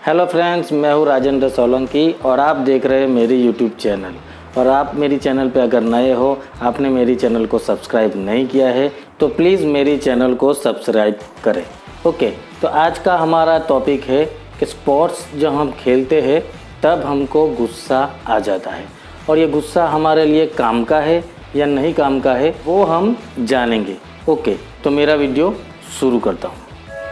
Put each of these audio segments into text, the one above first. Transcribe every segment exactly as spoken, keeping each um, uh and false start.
Hello friends, मैं हूँ राजेंद्र सोलंकी और आप देख रहे हैं मेरी यूट्यूब चैनल। और आप मेरी चैनल पे अगर नए हो, आपने मेरी चैनल को सब्सक्राइब नहीं किया है तो प्लीज़ मेरी चैनल को सब्सक्राइब करें। ओके, तो आज का हमारा टॉपिक है कि स्पोर्ट्स जब हम खेलते हैं तब हमको गुस्सा आ जाता है, और ये गुस्सा हमारे लिए काम का है या नहीं काम का है वो हम जानेंगे। ओके, तो मेरा वीडियो शुरू करता हूँ।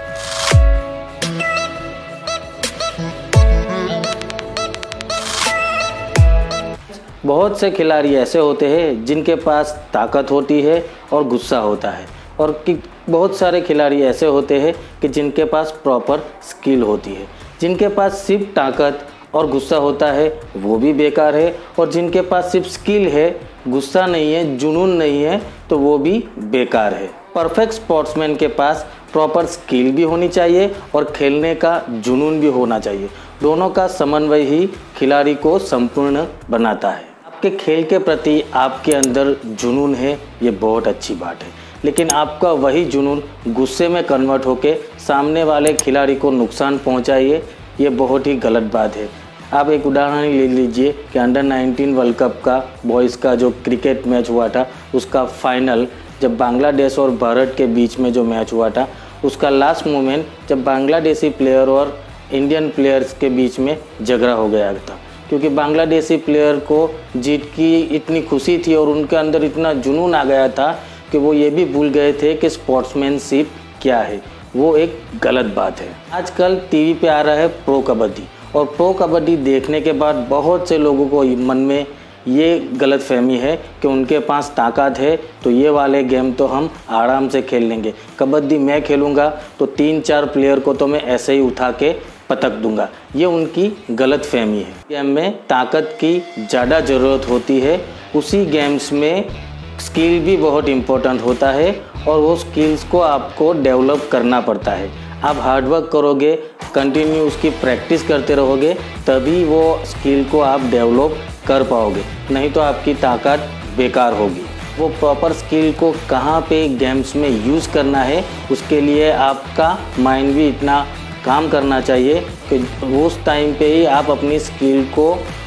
बहुत से खिलाड़ी ऐसे होते हैं जिनके पास ताकत होती है और गुस्सा होता है, और कि बहुत सारे खिलाड़ी ऐसे होते हैं कि जिनके पास प्रॉपर स्किल होती है। जिनके पास सिर्फ ताकत और गुस्सा होता है वो भी बेकार है, और जिनके पास सिर्फ स्किल है, गुस्सा नहीं है, जुनून नहीं है, तो वो भी बेकार है। परफेक्ट स्पोर्ट्समैन के पास प्रॉपर स्किल भी होनी चाहिए और खेलने का जुनून भी होना चाहिए। दोनों का समन्वय ही खिलाड़ी को संपूर्ण बनाता है। आपके खेल के प्रति आपके अंदर जुनून है, ये बहुत अच्छी बात है, लेकिन आपका वही जुनून गुस्से में कन्वर्ट होके सामने वाले खिलाड़ी को नुकसान पहुंचाइए, ये बहुत ही गलत बात है। आप एक उदाहरण ले लीजिए कि अंडर नाइनटीन वर्ल्ड कप का बॉयज़ का जो क्रिकेट मैच हुआ था, उसका फाइनल जब बांग्लादेश और भारत के बीच में जो मैच हुआ था, उसका लास्ट मोमेंट जब बांग्लादेशी प्लेयर और इंडियन प्लेयर्स के बीच में झगड़ा हो गया था, क्योंकि बांग्लादेशी प्लेयर को जीत की इतनी खुशी थी और उनके अंदर इतना जुनून आ गया था कि वो ये भी भूल गए थे कि स्पोर्ट्समैनशिप क्या है। वो एक गलत बात है। आजकल टीवी पे आ रहा है प्रो कबड्डी, और प्रो कबड्डी देखने के बाद बहुत से लोगों को मन में ये गलत फहमी है कि उनके पास ताकत है तो ये वाले गेम तो हम आराम से खेल लेंगे। कबड्डी मैं खेलूँगा तो तीन चार प्लेयर को तो मैं ऐसे ही उठा के पटक दूंगा। ये उनकी गलत फहमी है। गेम में ताकत की ज़्यादा ज़रूरत होती है, उसी गेम्स में स्किल भी बहुत इम्पोर्टेंट होता है, और वो स्किल्स को आपको डेवलप करना पड़ता है। आप हार्डवर्क करोगे, कंटिन्यू उसकी प्रैक्टिस करते रहोगे, तभी वो स्किल को आप डेवलप कर पाओगे, नहीं तो आपकी ताकत बेकार होगी। वो प्रॉपर स्किल को कहाँ पे गेम्स में यूज़ करना है, उसके लिए आपका माइंड भी इतना काम करना चाहिए कि उस टाइम पे ही आप अपनी स्किल को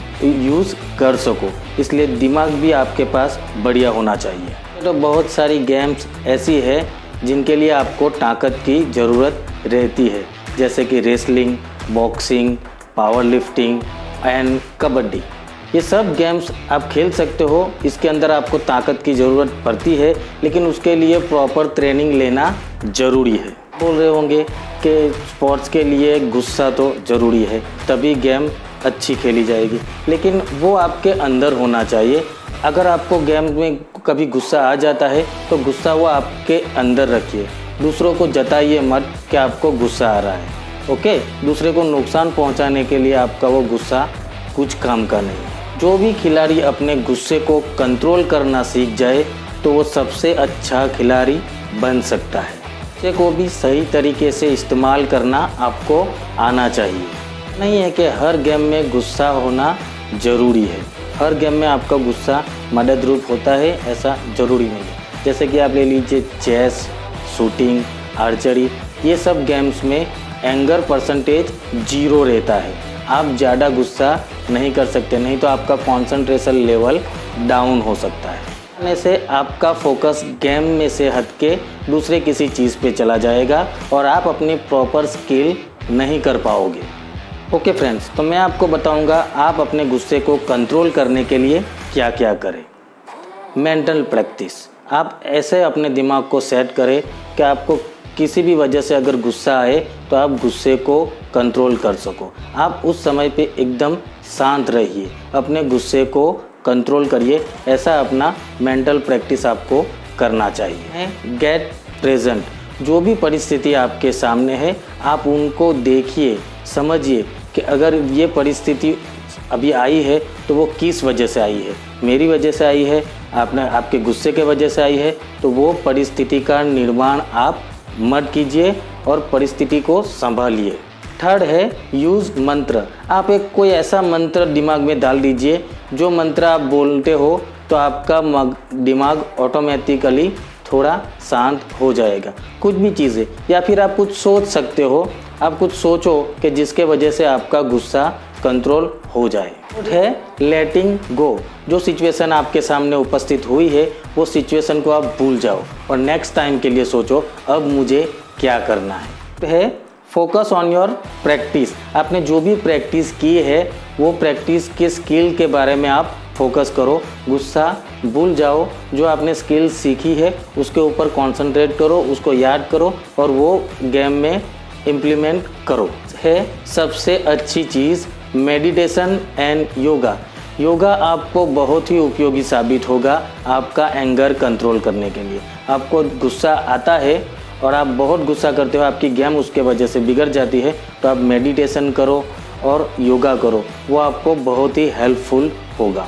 यूज़ कर सको। इसलिए दिमाग भी आपके पास बढ़िया होना चाहिए। तो बहुत सारी गेम्स ऐसी है जिनके लिए आपको ताकत की ज़रूरत रहती है, जैसे कि wrestling, boxing, power lifting and kabaddi. ये सब गेम्स आप खेल सकते हो, इसके अंदर आपको ताकत की ज़रूरत पड़ती है, लेकिन उसके लिए प्रॉपर ट्रेनिंग लेना ज़रूरी है। बोल रहे होंगे कि स्पोर्ट्स के लिए गुस्सा तो ज़रूरी है, तभी गेम अच्छी खेली जाएगी, लेकिन वो आपके अंदर होना चाहिए। अगर आपको गेम में कभी गुस्सा आ जाता है तो गुस्सा वो आपके अंदर रखिए, दूसरों को जताइए मत कि आपको गुस्सा आ रहा है। ओके, दूसरे को नुकसान पहुंचाने के लिए आपका वो गुस्सा कुछ काम का नहीं। जो भी खिलाड़ी अपने गुस्से को कंट्रोल करना सीख जाए तो वो सबसे अच्छा खिलाड़ी बन सकता है। गुस्से को भी सही तरीके से इस्तेमाल करना आपको आना चाहिए। नहीं है कि हर गेम में गुस्सा होना ज़रूरी है, हर गेम में आपका गुस्सा मदद रूप होता है, ऐसा ज़रूरी नहीं है। जैसे कि आप ले लीजिए चेस, शूटिंग, आर्चरी, ये सब गेम्स में एंगर परसेंटेज जीरो रहता है। आप ज़्यादा गुस्सा नहीं कर सकते, नहीं तो आपका कॉन्सेंट्रेशन लेवल डाउन हो सकता है। करने से आपका फोकस गेम में से हटके दूसरे किसी चीज़ पे चला जाएगा और आप अपनी प्रॉपर स्किल नहीं कर पाओगे। ओके फ्रेंड्स, तो मैं आपको बताऊंगा आप अपने गुस्से को कंट्रोल करने के लिए क्या क्या करें। मेंटल प्रैक्टिस, आप ऐसे अपने दिमाग को सेट करें कि आपको किसी भी वजह से अगर गुस्सा आए तो आप गुस्से को कंट्रोल कर सको। आप उस समय पे एकदम शांत रहिए, अपने गुस्से को कंट्रोल करिए। ऐसा अपना मेंटल प्रैक्टिस आपको करना चाहिए। गेट प्रेजेंट, जो भी परिस्थिति आपके सामने है आप उनको देखिए, समझिए कि अगर ये परिस्थिति अभी आई है तो वो किस वजह से आई है। मेरी वजह से आई है, आपने आपके गुस्से के वजह से आई है, तो वो परिस्थिति का निर्माण आप मत कीजिए और परिस्थिति को संभालिए। थर्ड है यूज़ मंत्र। आप एक कोई ऐसा मंत्र दिमाग में डाल दीजिए, जो मंत्र आप बोलते हो तो आपका दिमाग ऑटोमेटिकली थोड़ा शांत हो जाएगा। कुछ भी चीज़ें, या फिर आप कुछ सोच सकते हो, आप कुछ सोचो कि जिसके वजह से आपका गुस्सा कंट्रोल हो जाए। है लेटिंग गो। जो सिचुएशन आपके सामने उपस्थित हुई है वो सिचुएशन को आप भूल जाओ और नेक्स्ट टाइम के लिए सोचो अब मुझे क्या करना है। है फोकस ऑन योर प्रैक्टिस। आपने जो भी प्रैक्टिस की है वो प्रैक्टिस के स्किल के बारे में आप फोकस करो। गुस्सा भूल जाओ, जो आपने स्किल सीखी है उसके ऊपर कंसंट्रेट करो, उसको याद करो और वो गेम में इम्प्लीमेंट करो। है सबसे अच्छी चीज़ मेडिटेशन एंड योगा। योगा आपको बहुत ही उपयोगी साबित होगा आपका एंगर कंट्रोल करने के लिए। आपको गुस्सा आता है और आप बहुत गुस्सा करते हो, आपकी गेम उसके वजह से बिगड़ जाती है, तो आप मेडिटेशन करो और योगा करो, वो आपको बहुत ही हेल्पफुल होगा।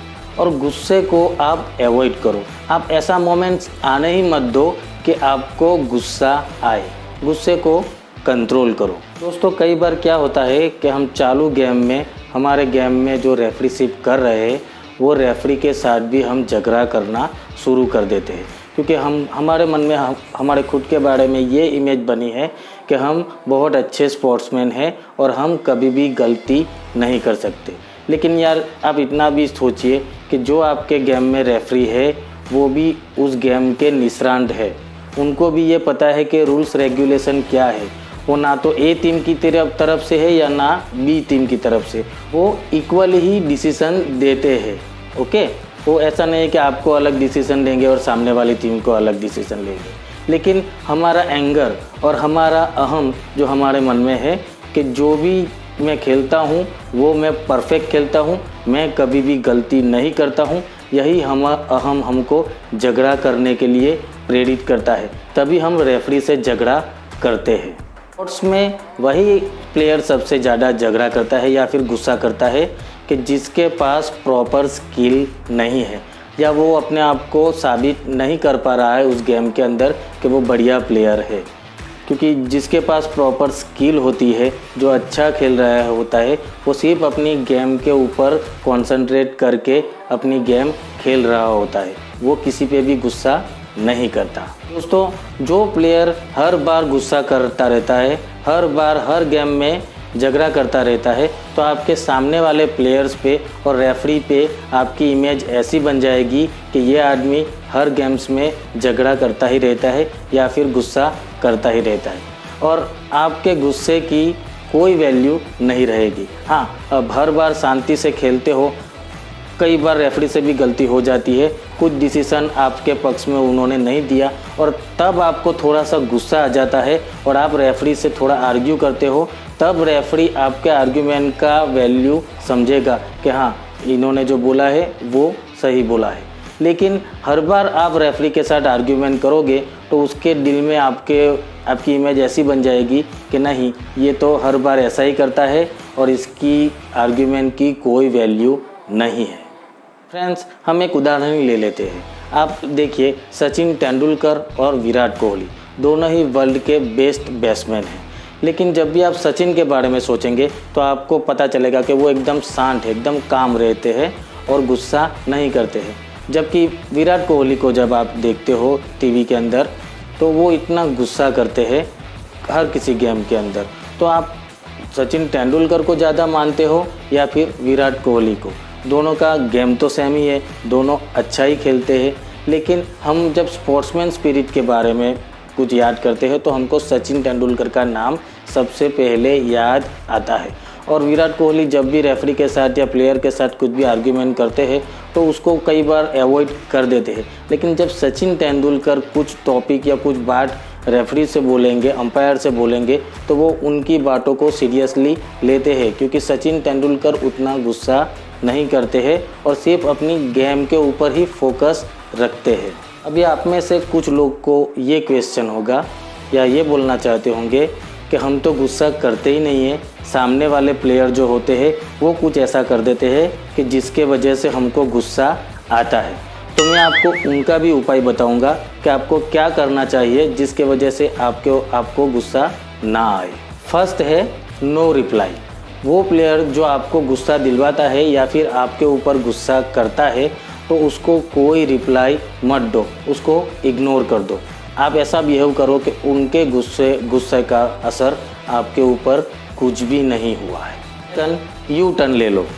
और गुस्से को आप अवॉइड करो। आप ऐसा मोमेंट्स आने ही मत दो कि आपको गुस्सा आए। गुस्से को कंट्रोल करो। दोस्तों कई बार क्या होता है कि हम चालू गेम में, हमारे गेम में जो रेफरीशिप कर रहे हैं वो रेफरी के साथ भी हम झगड़ा करना शुरू कर देते हैं, क्योंकि हम हमारे मन में हम हमारे खुद के बारे में ये इमेज बनी है कि हम बहुत अच्छे स्पोर्ट्समैन हैं और हम कभी भी गलती नहीं कर सकते। लेकिन यार आप इतना भी सोचिए कि जो आपके गेम में रेफरी है वो भी उस गेम के निष्णात है, उनको भी ये पता है कि रूल्स रेगुलेशन क्या है। वो ना तो ए टीम की तरफ तरफ से है या ना बी टीम की तरफ से, वो इक्वल ही डिसीजन देते हैं। ओके, वो ऐसा नहीं है कि आपको अलग डिसीजन देंगे और सामने वाली टीम को अलग डिसीजन लेंगे। लेकिन हमारा एंगर और हमारा अहम जो हमारे मन में है कि जो भी मैं खेलता हूँ वो मैं परफेक्ट खेलता हूँ, मैं कभी भी गलती नहीं करता हूँ, यही हम अहम हमको झगड़ा करने के लिए प्रेरित करता है। तभी हम रेफरी से झगड़ा करते हैं। स्पोर्ट्स में वही प्लेयर सबसे ज़्यादा झगड़ा करता है या फिर गुस्सा करता है कि जिसके पास प्रॉपर स्किल नहीं है या वो अपने आप को साबित नहीं कर पा रहा है उस गेम के अंदर कि वो बढ़िया प्लेयर है। क्योंकि जिसके पास प्रॉपर स्किल होती है, जो अच्छा खेल रहा होता है, वो सिर्फ अपनी गेम के ऊपर कंसंट्रेट करके अपनी गेम खेल रहा होता है, वो किसी पे भी गुस्सा नहीं करता। दोस्तों जो प्लेयर हर बार गुस्सा करता रहता है, हर बार हर गेम में झगड़ा करता रहता है, तो आपके सामने वाले प्लेयर्स पे और रेफरी पे आपकी इमेज ऐसी बन जाएगी कि ये आदमी हर गेम्स में झगड़ा करता ही रहता है या फिर गुस्सा करता ही रहता है और आपके गुस्से की कोई वैल्यू नहीं रहेगी। हाँ, अब हर बार शांति से खेलते हो, कई बार रेफरी से भी गलती हो जाती है, कुछ डिसीजन आपके पक्ष में उन्होंने नहीं दिया और तब आपको थोड़ा सा गुस्सा आ जाता है और आप रेफरी से थोड़ा आर्ग्यू करते हो, तब रेफरी आपके आर्ग्यूमेंट का वैल्यू समझेगा कि हाँ इन्होंने जो बोला है वो सही बोला है। लेकिन हर बार आप रेफरी के साथ आर्ग्यूमेंट करोगे तो उसके दिल में आपके आपकी इमेज ऐसी बन जाएगी कि नहीं, ये तो हर बार ऐसा ही करता है और इसकी आर्ग्यूमेंट की कोई वैल्यू नहीं है। फ्रेंड्स, हम एक उदाहरण ही ले लेते हैं। आप देखिए, सचिन तेंदुलकर और विराट कोहली दोनों ही वर्ल्ड के बेस्ट बैट्समैन हैं, लेकिन जब भी आप सचिन के बारे में सोचेंगे तो आपको पता चलेगा कि वो एकदम शांत है, एकदम काम रहते हैं और गुस्सा नहीं करते हैं। जबकि विराट कोहली को जब आप देखते हो टीवी के अंदर तो वो इतना गुस्सा करते हैं हर किसी गेम के अंदर। तो आप सचिन तेंदुलकर को ज़्यादा मानते हो या फिर विराट कोहली को? दोनों का गेम तो सेम ही है, दोनों अच्छा ही खेलते हैं, लेकिन हम जब स्पोर्ट्समैन स्पिरिट के बारे में कुछ याद करते हैं तो हमको सचिन तेंदुलकर का नाम सबसे पहले याद आता है। और विराट कोहली जब भी रेफरी के साथ या प्लेयर के साथ कुछ भी आर्ग्यूमेंट करते हैं तो उसको कई बार अवॉइड कर देते हैं, लेकिन जब सचिन तेंदुलकर कुछ टॉपिक या कुछ बात रेफरी से बोलेंगे, अंपायर से बोलेंगे, तो वो उनकी बातों को सीरियसली लेते हैं, क्योंकि सचिन तेंदुलकर उतना गुस्सा नहीं करते हैं और सिर्फ अपनी गेम के ऊपर ही फोकस रखते हैं। अभी आप में से कुछ लोग को ये क्वेश्चन होगा या ये बोलना चाहते होंगे कि हम तो गुस्सा करते ही नहीं हैं, सामने वाले प्लेयर जो होते हैं वो कुछ ऐसा कर देते हैं कि जिसके वजह से हमको गुस्सा आता है। तो मैं आपको उनका भी उपाय बताऊंगा कि आपको क्या करना चाहिए जिसके वजह से आपको आपको गुस्सा ना आए। फर्स्ट है नो रिप्लाई। वो प्लेयर जो आपको गुस्सा दिलवाता है या फिर आपके ऊपर गुस्सा करता है तो उसको कोई रिप्लाई मत दो, उसको इग्नोर कर दो। आप ऐसा बिहेव करो कि उनके गुस्से गुस्से का असर आपके ऊपर कुछ भी नहीं हुआ है। टर्न यू टर्न ले लो,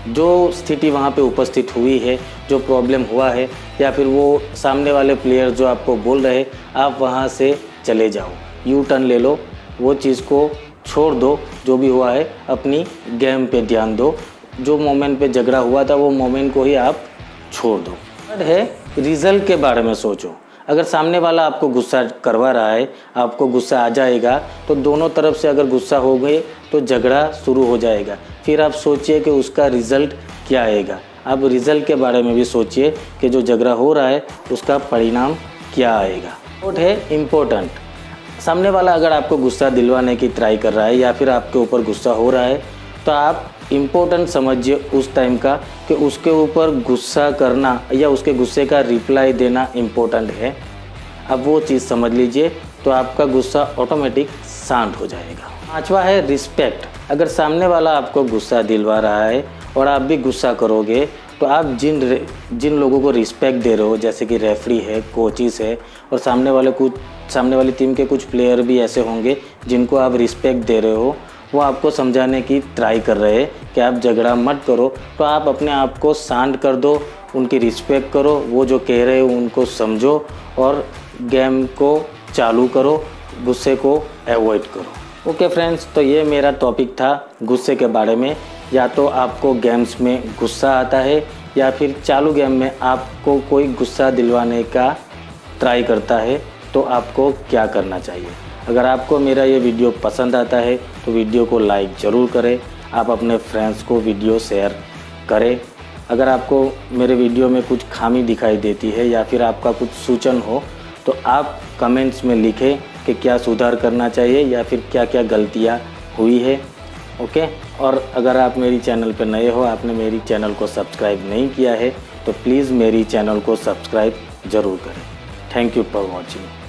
जो स्थिति वहाँ पे उपस्थित हुई है, जो प्रॉब्लम हुआ है, या फिर वो सामने वाले प्लेयर जो आपको बोल रहे, आप वहाँ से चले जाओ, यू टर्न ले लो, वो चीज़ को छोड़ दो, जो भी हुआ है अपनी गेम पे ध्यान दो, जो मोमेंट पे झगड़ा हुआ था वो मोमेंट को ही आप छोड़ दो। थर्ड है रिज़ल्ट के बारे में सोचो। अगर सामने वाला आपको गुस्सा करवा रहा है, आपको गुस्सा आ जाएगा, तो दोनों तरफ से अगर गुस्सा हो गए तो झगड़ा शुरू हो जाएगा। फिर आप सोचिए कि उसका रिज़ल्ट क्या आएगा। आप रिज़ल्ट के बारे में भी सोचिए कि जो झगड़ा हो रहा है उसका परिणाम क्या आएगा। फोर्थ है इम्पोर्टेंट। सामने वाला अगर आपको गुस्सा दिलवाने की ट्राई कर रहा है या फिर आपके ऊपर गुस्सा हो रहा है, तो आप इम्पोर्टेंट समझिए उस टाइम का कि उसके ऊपर गुस्सा करना या उसके गुस्से का रिप्लाई देना इम्पोर्टेंट है। अब वो चीज़ समझ लीजिए तो आपका गुस्सा ऑटोमेटिक शांत हो जाएगा। पांचवा है रिस्पेक्ट। अगर सामने वाला आपको गुस्सा दिलवा रहा है और आप भी गुस्सा करोगे, तो आप जिन जिन लोगों को रिस्पेक्ट दे रहे हो, जैसे कि रेफरी है, कोचिस है, और सामने वाले कुछ सामने वाली टीम के कुछ प्लेयर भी ऐसे होंगे जिनको आप रिस्पेक्ट दे रहे हो, वो आपको समझाने की ट्राई कर रहे हैं कि आप झगड़ा मत करो, तो आप अपने आप को शांत कर दो, उनकी रिस्पेक्ट करो, वो जो कह रहे हो उनको समझो और गेम को चालू करो, गुस्से को अवॉइड करो। ओके फ्रेंड्स, तो ये मेरा टॉपिक था गुस्से के बारे में। या तो आपको गेम्स में गुस्सा आता है या फिर चालू गेम में आपको कोई गुस्सा दिलवाने का ट्राई करता है, तो आपको क्या करना चाहिए। अगर आपको मेरा ये वीडियो पसंद आता है तो वीडियो को लाइक ज़रूर करें, आप अपने फ्रेंड्स को वीडियो शेयर करें। अगर आपको मेरे वीडियो में कुछ खामी दिखाई देती है या फिर आपका कुछ सूचन हो, तो आप कमेंट्स में लिखें कि क्या सुधार करना चाहिए या फिर क्या क्या गलतियाँ हुई है। ओके, और अगर आप मेरी चैनल पर नए हो, आपने मेरी चैनल को सब्सक्राइब नहीं किया है, तो प्लीज़ मेरी चैनल को सब्सक्राइब ज़रूर करें। Thank you for watching.